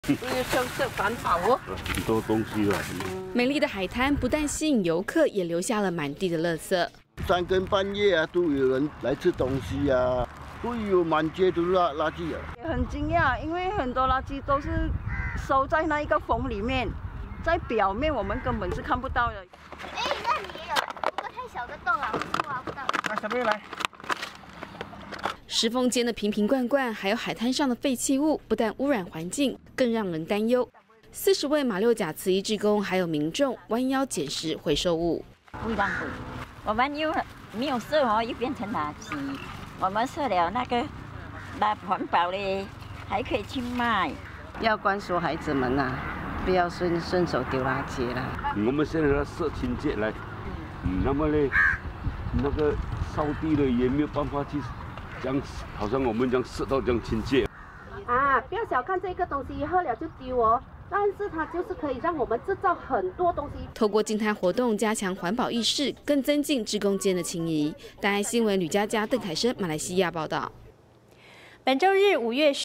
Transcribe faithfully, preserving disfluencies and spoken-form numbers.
因为像这环保哦， 很多东西了。 美丽的海滩不但吸引游客，也留下了满地的垃圾。 三更半夜啊，都有人来吃东西啊，都有满街都是垃垃圾啊。 也很惊讶，因为很多垃圾都是收在那一个缝里面，在表面我们根本是看不到的。 哎，那里也有，不过太小的洞了，我是挖不到。 那小朋友来。 石缝间的瓶瓶罐罐，还有海滩上的废弃物，不但污染环境，更让人担忧。四十位马六甲慈义志工还有民众弯腰捡拾回收物。 非常贵，我们又没有设哦，又变成垃圾。我们设了那个那环保的，还可以去卖。 要灌输孩子们呐、啊，不要顺顺手丢垃圾了。 我们现在要设清洁来，嗯，那么呢，那个扫地的也没有办法去。 这样好像我们这样设到这样亲切啊！不要小看这个东西，喝了就丢哦。但是它就是可以让我们制造很多东西。 透过净滩活动，加强环保意识，更增进志工间的情谊。大爱新闻吕佳佳、邓凯生，马来西亚报道。 本周日五月